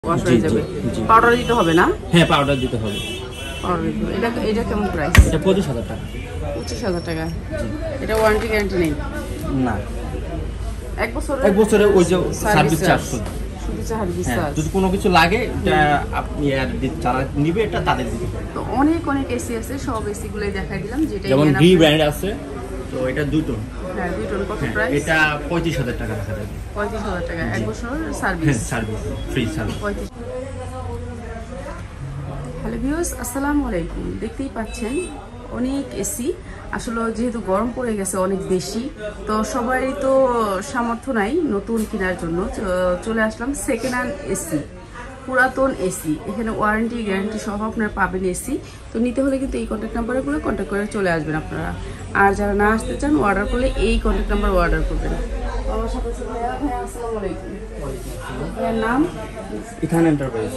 Wash হয়ে যাবে। Powder দিতে হবে না? হ্যাঁ, পাউডার দিতে হবে। পাউডার দিতে হবে। এটা কেমন প্রাইস? এটা 25,000 টাকা। 25,000 টাকা। এটা ওয়ারেন্টি গ্যারান্টি নেই? না, এক বছরে ওই যে সার্ভিস চার্জ শুধু সার্ভিস হ্যাঁ, চার্জ। যদি কোনো কিছু লাগে এটা আপনি যারা নিবে এটা তাদের দিতে হবে। তো অনেক এসি আছে, সব এসি গুলোই দেখাই দিলাম। যেটা যেমন ভি ব্র্যান্ড আছে, তো এটা 2 টন। হ্যাঁ, 2 টন। কত প্রাইস? এটা 35,000 টাকা রাখা যাবে। 35,000 টাকা, এক বছর সার্ভিস। হ্যাঁ, service free service. Hello viewers, আসসালামু আলাইকুম। দেখতেই পাচ্ছেন অনেক এসি। আসলে যেহেতু গরম পড়ে গেছে অনেক বেশি, তো সবারই তো সামর্থ্য নাই নতুন কেনার জন্য। চলে আসলাম সেকেন্ড হ্যান্ড এসি, পুরাতন এসি। এখানে ওয়ারেন্টি গ্যারান্টি সহ আপনারা পাবেন এসি। তো নিতে হলে কিন্তু এই কন্ট্যাক্ট নাম্বারে করে কন্ট্যাক্ট করে চলে আসবেন আপনারা। আর যারা না আসতে চান, অর্ডার করলে এই কন্ট্যাক্ট নাম্বার অর্ডার করবেন। আমার সাথে আছে ভাইয়া। ভাইয়া আসসালামু আলাইকুম। ভাইয়ার নাম? Ethan enterprise.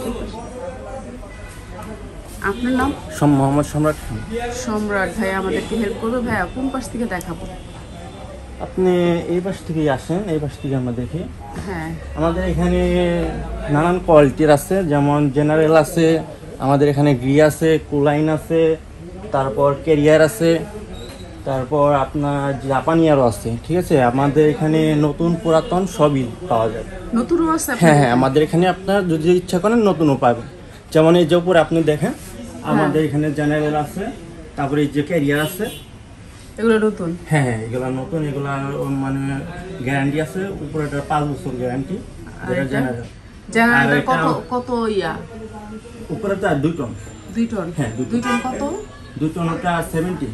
আপনার নাম? মোহাম্মদ সম্রাট। সম্রাট। ভাইয়া আমাদেরকে হেল্প করবে। ভাইয়া কোন পাশ থেকে দেখাবো? আপনি এই পাশ থেকেই আসেন, এই পাশ থেকে আমরা দেখি। হ্যাঁ, আমাদের এখানে নানান কোয়ালিটির আছে, যেমন জেনারেল আছে, আমাদের এখানে গ্রি আছে, কুলাইন আছে, তারপর ক্যারিয়ার আছে, তারপর আপনার জাপানিয়ারও আছে। ঠিক আছে, আমাদের এখানে নতুন পুরাতন সবই পাওয়া যায়। নতুনও আছে? হ্যাঁ, আমাদের এখানে আপনার যদি ইচ্ছা করেন নতুনও পাবেন। যেমন এই যে উপরে আপনি দেখেন, আমাদের এখানে জেনারেল আছে, তারপরে এই যে ক্যারিয়ার আছে। এগুলো নতুন? হ্যাঁ, এগুলা নতুন। এগুলা মানে গ্যারান্টি আছে, উপরে 5 বছর গ্যারান্টি। জেনারেল কত ইয়া? উপরে তো 2 টন। 2 টন? হ্যাঁ, 2 টন কত? 2 টন ওটা 70,000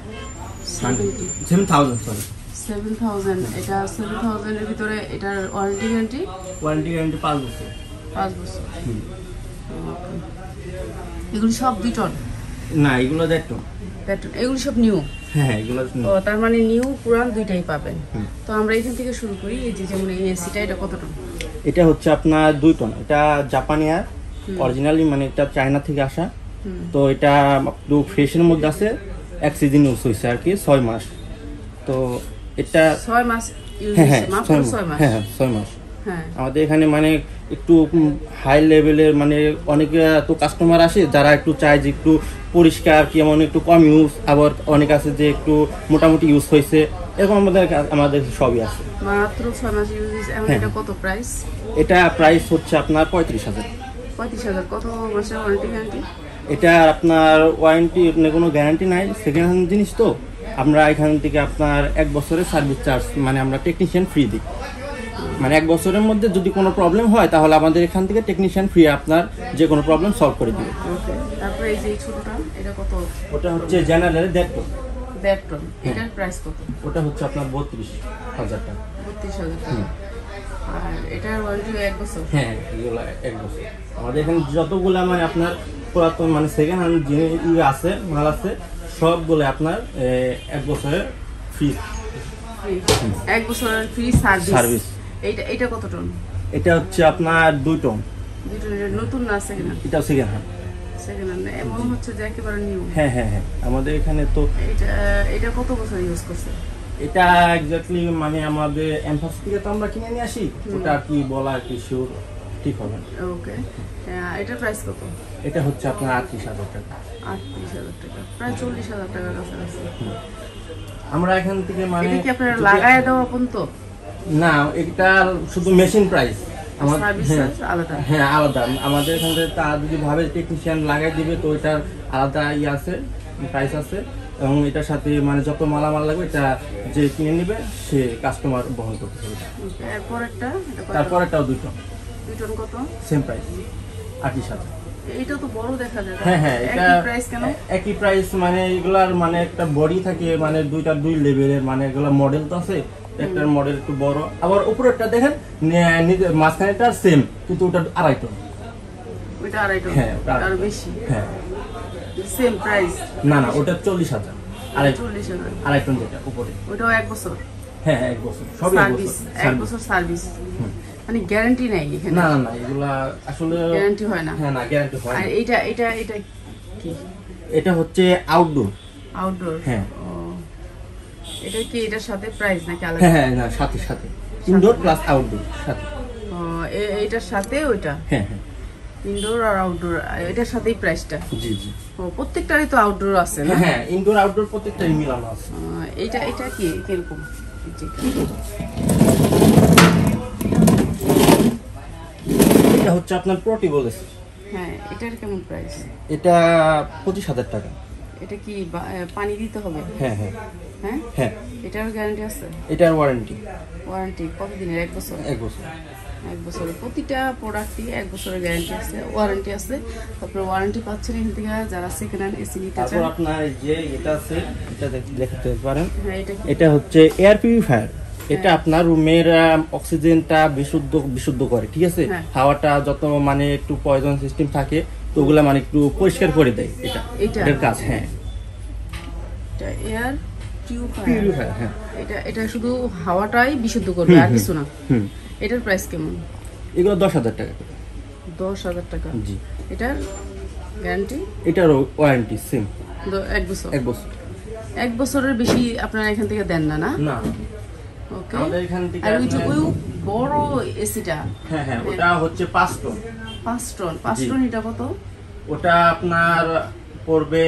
সরি 7,000। এটা 7,000 এর ভিতরে এটার ওয়ারেন্টি গ্যারান্টি? ওয়ারেন্টি গ্যারান্টি 5 বছর। 5 বছর। এগুলো সব 2 টন? না, এগুলো 1.5 টন। 1.5 টন। এগুলো সব নিউ? হ্যাঁ, এগুলো ও, তার মানে নিউ পুরান দুইটাই পাবেন। তো আমরা এখান থেকে শুরু করি। এই যে যেমন এই এসিটা, এটা কত টন? এটা হচ্ছে আপনার 2 টন। এটা জাপানিয়ার অরিজিনালি, মানে এটা চায়না থেকে আসা। তো এটা একটু ফ্রেশের মধ্যে আছে, এক সিজন ইউজ হয়েছে আর কি, 6 মাস। তো এটা 6 মাস ইউজ হ্যাঁ, হয়েছে? মাত্র 6 মাস? হ্যাঁ, 6 মাস। হ্যাঁ, আমাদের এখানে মানে একটু হাই লেভেলের, মানে অনেকে তো কাস্টমার আসে যারা একটু চায় যে একটু পরিষ্কার, কেমন একটু কম ইউজ, আবার অনেক আছে যে একটু মোটামুটি ইউজ হয়েছে, এরকম আমাদের সবই আছে। মাত্র 6 মাস ইউজ হয়েছে। এখন এটা কত প্রাইস? এটা প্রাইস হচ্ছে আপনার 35,000। 35,000। কত মাসের ওয়ারেন্টি গ্যারান্টি? এটা আপনার ওয়ারেন্টি কোনো গ্যারান্টি নাই, সেকেন্ড হ্যান্ড জিনিস তো। আমরা এখান থেকে আপনার 1 বছরের সার্ভিস চার্জ, মানে আমরা টেকনিশিয়ান ফ্রি দিই। মানে 1 বছরের মধ্যে যদি কোনো প্রবলেম হয়, তাহলে আমাদের এখান থেকে টেকনিশিয়ান ফ্রি আপনার যে কোনো প্রবলেম সলভ করে দিবে। ওকে। তারপরে এই যে ছোটটা, এটা কত? ওটা হচ্ছে জেনারেল 1.5 টন। 1.5 টন। এটার প্রাইস কত? ওটা হচ্ছে আপনার 32,000 টাকা। 32,000 টাকা। আর এটার ওয়ারেন্টি 1 বছর? হ্যাঁ, এগুলো 1 বছর। আমাদের এখানে যতগুলো মানে আপনার পুরাতন মানে সেকেন্ড হ্যান্ড যে আছে, মাল আছে, সবগুলো আপনার 1 বছরের ফ্রি। 1 বছরের ফ্রি সার্ভিস। এটা কত টন? এটা হচ্ছে আপনার 2 টন। 2 টন। এটা নতুন না সেকেন্ড হ্যান্ড? এটা সেকেন্ড হ্যান্ড। সেকেন্ড হ্যান্ড এমন হচ্ছে যে একেবারে নিউ? হ্যাঁ, আমাদের এখানে তো এটা কত বছর ইউজ করছে? এটা এক্স্যাক্টলি মানে আমাদের এমফাস থেকে তো আমরা কিনে নিয়ে আসি, ওটা কি বলা আর কি শিওর ঠিক হবে। ওকে। এটার প্রাইস কত? এটা হচ্ছে আপনার 38,000 টাকা। 38,000 টাকা, প্রায় 40,000 টাকার কাছাকাছি। আমরা এখান থেকে মানে এটা কি আপনারা লাগায় দেওয়া পর্যন্ত? না, এটা শুধু মেশিন প্রাইস। সার্ভিস চার্জ আলাদা? হ্যাঁ, আলাদা। আমাদের এখান থেকে তা যদি ভাবে টেকনিশিয়ান লাগাই দিবে, তো এটার আলাদা আছে, প্রাইস আছে। এবং এটার সাথে মানে যত মালামাল লাগবে, এটা যে কিনে নেবে সে কাস্টমার বহন করতে হবে। তারপরেরটাও 2 টন। 2 টন কত? Same price, 38,000। এইটা তো বড় দেখা যায়। হ্যাঁ, এটা একই প্রাইস কেন? একই প্রাইস মানে এগুলার মানে একটা বডি থাকে, মানে 2 লেভেলের, মানে এগুলা মডেল তো আছে। একটার মডেল একটু বড়, আবার উপরেরটা দেখেন মাঝখানেটা সেম, কিন্তু ওটা 2.5 টন। ওটা 2.5 টন? হ্যাঁ, আর বেশি? হ্যাঁ, সেম প্রাইস? না, ওটা 40,000। 2.5 টন যেটা উপরে, ওটাও 1 বছর? হ্যাঁ, 1 বছর সবই 1 বছর সার্ভিস। মানে গ্যারান্টি নাই এখানে? না, এগুলা আসলে গ্যারান্টি হয় না। হ্যাঁ, না, গ্যারান্টি হয় না। আর এটা কি? এটা হচ্ছে আউটডোর। হ্যাঁ। এটা কি এটার সাথে প্রাইস নাকি আলাদা? হ্যাঁ, না, সাথে ইনডোর প্লাস আউটডোর সাথে। এটার সাথে ওইটা? হ্যাঁ। ইনডোর আর আউটডোর এটার সাথেই প্রাইসটা। জি জি। ও প্রত্যেকটারই তো আউটডোর আছে না? হ্যাঁ, ইনডোর আউটডোর প্রত্যেকটাই মিলানো আছে। এটা এটা কি কিরকম? এটা হচ্ছে আপনার পোর্টেবল এসি। হ্যাঁ, এটার কেমন প্রাইস? এটা 25,000 টাকা। এটা কি পানি দিতে হবে? হ্যাঁ হ্যাঁ হ্যাঁ হ্যাঁ। এটার গ্যারান্টি আছে? এটার ওয়ারেন্টি ওয়ারেন্টি কতদিনের? 1 বছর? 1 বছর। 1 বছরের প্রতিটা প্রোডাক্টই 1 বছরের গ্যারান্টি আছে, ওয়ারেন্টি আছে। তারপরে ওয়ারেন্টি পাচ্ছেন এখান থেকে যারা সেকেন্ড হ্যান্ড এসি নিতে চান। তারপর আপনার যে এটা আছে এটা দেখতে পারেন। হ্যাঁ, এটা কি? এটা হচ্ছে এয়ার পিউরিফায়ার। এটা আপনার রুমের অক্সিজেনটা বিশুদ্ধ করে, ঠিক আছে? হ্যাঁ। হাওয়াটা যত মানে একটু পয়জন সিস্টেম থাকে তো ওগুলা মানে একটু পরিষ্কার করে দেয়। এটার কাজ। হ্যাঁ, এটা এয়ার পিউরিফায়ার। হ্যাঁ, এটা শুধু হাওয়াটাই বিশুদ্ধ করবে, আর কিছু না। হুম। এটার প্রাইস কেমন? এগুলো 10,000 টাকা। 10,000 টাকা। জি। এটার গ্যারান্টি? এটারও ওয়ারেন্টি সেম 1 বছর। 1 বছর। 1 বছরের বেশি আপনারা এখান থেকে দেন না? না, না। ওকে। আমাদের এখান থেকে আর ওই যে ওই বড় এসিটা? হ্যাঁ হ্যাঁ, ওটা হচ্ছে 5 টন। 5 টন? 5 টন এটা কত? ওটা আপনার পড়বে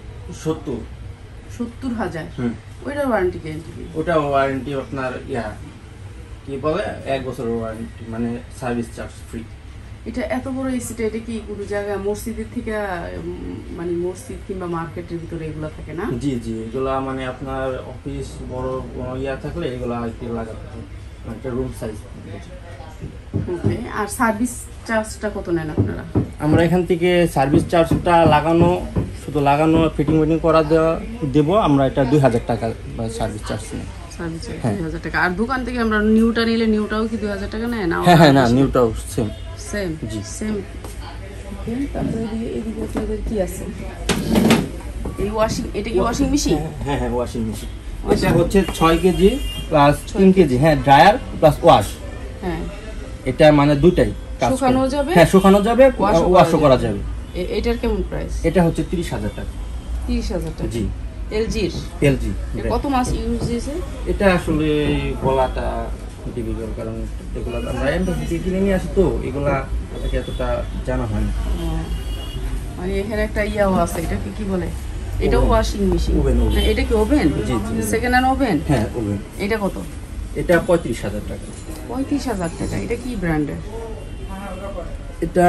70,000। হুম। ওইটার ওয়ারেন্টি গ্যারান্টি কি? ওটা ওয়ারেন্টি আপনার কি বলে 1 বছরের ওয়ারেন্টি, মানে সার্ভিস চার্জ ফ্রি। এটা এত বড় এসিটা, এটা কি কোনো জায়গায় মসজিদের থেকে মানে মসজিদ কিংবা মার্কেটের ভিতরে এগুলো থাকে না? জি জি, এগুলা মানে আপনার অফিস বড় থাকলে এগুলা একটু লাগাতে হয়, মানে একটা রুম সাইজ। ওকে। আর সার্ভিস চার্জটা কত নেন আপনারা? আমরা এখান থেকে সার্ভিস চার্জটা শুধু লাগানো ফিটিং করা দেবো আমরা, এটা 2,000 টাকা সার্ভিস চার্জ নেই। সার্ভিস চার্জ 2,000 টাকা। আর দোকান থেকে আমরা নিউটা নিলে নিউটাও কি 2,000 টাকা নেয় না? হ্যাঁ হ্যাঁ, না নিউটাও সেম সেম। জি সেম। ওকে। তারপরে এদিকে আপনাদের কি আছে? এই এটা কি ওয়াশিং মেশিন? হ্যাঁ হ্যাঁ, ওয়াশিং মেশিন। এটা হচ্ছে 6 কেজি প্লাস 3 কেজি। হ্যাঁ, ড্রায়ার প্লাস ওয়াশ। হ্যাঁ, এটা মানে দুটাই কাজ করে। শুকানো যাবে? হ্যাঁ, শুকানো যাবে, ওয়াশও করা যাবে। এটার কেমন প্রাইস? এটা হচ্ছে 30,000 টাকা। 30,000 টাকা? জি। এলজির? এলজি। কত মাস ইউজ দিয়েছে? এটা আসলে গলাটা ডিফিকাল্ট, কারণ এগুলো আমরা এমবাসি থেকে কিনে নিয়ে আসি তো এগুলা এতটা জানা হয় না। মানে এখানে একটা ইয়াও আছে, এটা কি বলে? এটাও ওয়াশিং মেশিন? ওভেন। এটা কি ওভেন? জি জি। Second hand oven? হ্যাঁ, ওভেন। এটা কত? এটা 35,000 টাকা। 35,000 টাকা। এটা কি ব্র্যান্ডের? এটা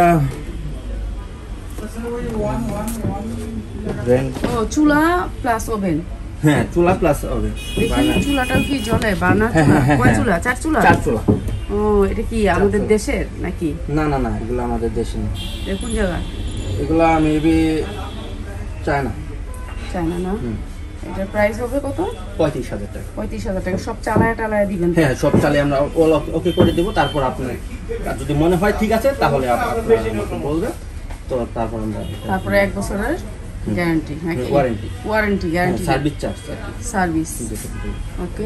ও, চুলা প্লাস ওভেন? হ্যাঁ, চুলা প্লাস ওভেন। দেখি চুলাটাও কি জ্বলে? বার্নার হ্যাঁ, চুলা? হ্যাঁ, কয় হ্যাঁ। চুলা? 4 চুলা? 4 চুলা। ও, এটা কি আমাদের দেশের নাকি? না না না, এগুলো আমাদের দেশে না। কোন জায়গায়? এগুলা মেবি চায়না। চায়না না? এটার প্রাইস হবে কত? 35,000 টাকা। 35,000 টাকা। সব চালায় দিবেন? হ্যাঁ, সব চালে আমরা ওকে করে দেবো। তারপর আপনার যদি মনে হয় ঠিক আছে তাহলে আপনি বলবেন, তো তারপর আমরা। তারপরে 1 বছরের গ্যারান্টি নাকি? Warranty guarantee, service charge. Service. Okay.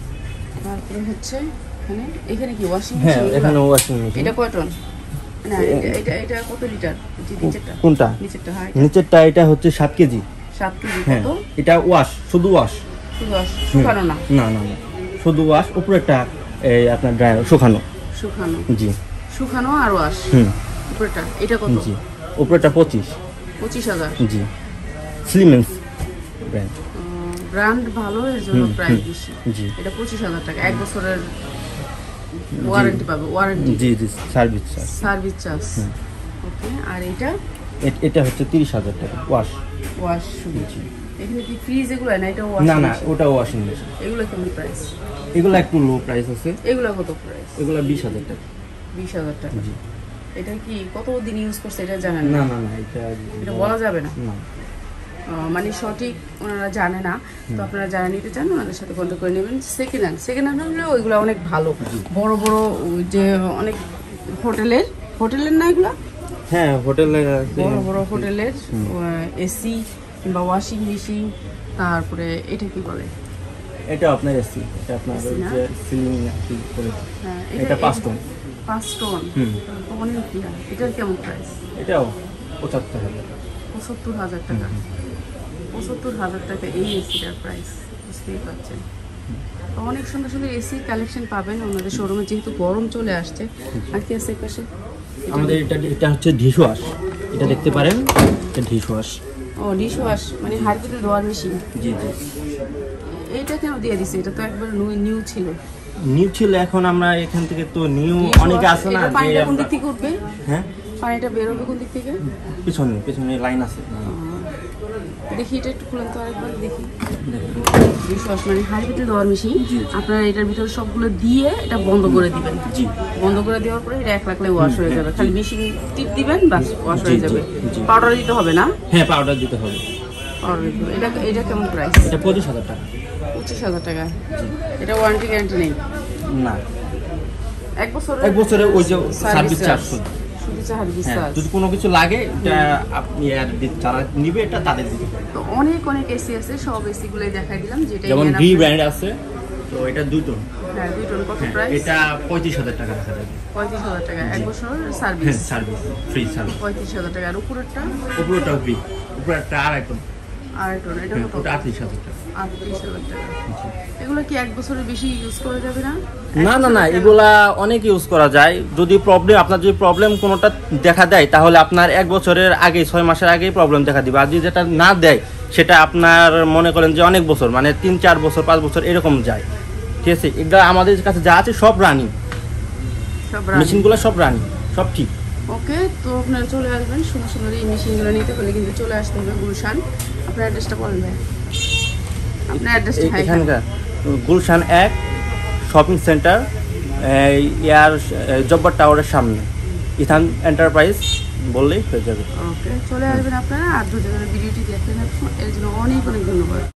তারপরে হচ্ছে এখানে কি ওয়াশিং হ্যাঁ, মেশিন? এখানে ওয়াশিং মেশিন। এটা কয় টন? না, এটা কত লিটার? নিচেরটা? কোনটা? নিচেরটা। হ্যাঁ, নিচেরটা এটা হচ্ছে 7 কেজি। 7 কেজি। হ্যাঁ, কত? এটা ওয়াশ, শুধু ওয়াশ। শুধু শুকানো না? না না না, শুধু ওয়াশ। উপরেরটা এই আপনার ড্রায়ার শুকানো। শুকানো? জি। শুকানো আর ওয়াশ। উপরেরটা এটা কত? জি, উপরেরটা 25,000। জি। Siemens brand. ব্র্যান্ড ভালো, এর জন্য প্রাইস বেশি। জি। এটা 25,000 টাকা। 1 বছরের ওয়ারেন্টি পাবে? ওয়ারেন্টি? জি জি, service charge. Service charge. Okay. আর এটা হচ্ছে 30,000 টাকা ওয়াশ। ওয়াশ শুধু? এখানে কি ফ্রিজ এগুলো না? এটা না না, ওটা ওয়াশিং মেশিন। এগুলো কেমন প্রাইস? এগুলো একটু লো প্রাইস আছে। এগুলো কত প্রাইস? এগুলো 20,000 টাকা। 20,000 টাকা? জি। এটা কি কতদিন ইউজ করছে এটা জানেন না না? না না, এটা বলা যাবে না? না। মানে সঠিক ওনারা জানে না, তো আপনারা যারা নিতে চান ওনাদের সাথে কন্ট্যাক্ট করে নেবেন। সেকেন্ড হ্যান্ড হলে ওইগুলো অনেক ভালো, বড় বড় যে অনেক হোটেলের না এগুলো? হ্যাঁ, হোটেলে বড় বড় হোটেলের এসি কিংবা ওয়াশিং মেশিন। তারপরে এটা কি বলে? এটা আপনার এসি। এটা আপনার AC না? যে সিলিং কি করে। হ্যাঁ, এটা 5 টন। 5 টন? অনেক। এটার কেমন প্রাইস? এটাও 75,000। 75,000 টাকা? 75,000 টাকা এই এসিটার প্রাইস, বুঝতেই পারছেন। তো অনেক সুন্দর সুন্দর এসি কালেকশন পাবেন ওনাদের শোরুমে, যেহেতু গরম চলে আসছে। আর কি আছে পাশে? আমাদের এটা হচ্ছে ডিশওয়াশ, এটা দেখতে পারেন, এটা ডিশওয়াশ। ও ডিশওয়াশ মানে হাড়িতে ধোয়ার মেশিন। জি জি। এইটা কেন দিয়ে দিছে? এটা তো একবার নিউ ছিল। নিউ ছিল, এখন আমরা এখান থেকে তো নিউ অনেকে আছে না, এটা যে পানিটা কোন দিক থেকে উঠবে? হ্যাঁ, পানিটা বের হবে কোন দিক থেকে? পিছনে পিছনে লাইন আছে। দেখি এটা একটু খুলেন তো আরেকবার দেখি। ডিশওয়াশ মানে হাড়িতে ধোয়ার মেশিন। আপনারা এটার ভিতরে সবগুলো দিয়ে এটা বন্ধ করে দিবেন। জি। বন্ধ করে দেওয়ার পরে এটা এক লাখলে ওয়াশ হয়ে যাবে। খালি মেশিন টিপ দিবেন, বাস ওয়াশ হয়ে যাবে। জি। পাউডার দিতে হবে না? হ্যাঁ, পাউডার দিতে হবে। পাউডার দিতে হবে। এটা কেমন প্রাইস? এটা 25,000 টাকা। 25,000 টাকা। এটা ওয়ারেন্টি গ্যারান্টি নেই? না, এক বছরে ওই যে সার্ভিস চার্জ। শুধু সার্ভিস হ্যাঁ, চার্জ। যদি কোনো কিছু লাগে এটা আপনি আর যারা নিবে এটা তাদের দিতে হবে। তো অনেক এসি আছে, সব এসি গুলোই দেখাই দিলাম। যেটা যেমন ভি ব্র্যান্ড আছে, তো এটা 2 টন। হ্যাঁ 2 টন। কত হ্যাঁ, প্রাইস? এটা 35,000 টাকা রাখা যাবে। 35,000 টাকা। এক বছর সার্ভিস। হ্যাঁ, সার্ভিস ফ্রি সার্ভিস। 35,000 টাকা। আর উপরেরটা? উপরেটাও ফ্রি, উপরেরটা 2.5 টন। আর টন এটা কত? ওটা 38,000 টাকা। 38,000 টাকা। এগুলো কি এক বছরের বেশি ইউজ করা যাবে না? না না না, এগুলা অনেক ইউজ করা যায়। যদি আপনার যদি প্রবলেম কোনোটা দেখা দেয়, তাহলে আপনার 1 বছরের আগে, 6 মাসের আগেই প্রবলেম দেখা দিবে। আর যদি যেটা না দেয়, সেটা আপনার মনে করেন যে অনেক বছর, মানে 3-4 বছর 5 বছর এরকম যায়। ঠিক আছে, এগুলো আমাদের কাছে যা আছে সব রানিং, সব মেশিনগুলো সব রানিং, সব ঠিক। ওকে, তো আপনারা চলে আসবেন। সুন্দর সুন্দর এই মেশিনগুলো নিতে হলে কিন্তু চলে আসতে হবে গুলশান। আপনার অ্যাড্রেসটা বলেন ভাই। আপনার অ্যাড্রেসটা এখানকার Gulshan 1 shopping centre, air Jabbar টাওয়ারের সামনে, ইথান এন্টারপ্রাইজ বললেই হয়ে যাবে। ওকে, চলে আসবেন আপনারা। আর যদি ভিডিওটি দেখতে থাকুন, এর জন্য অনেক ধন্যবাদ।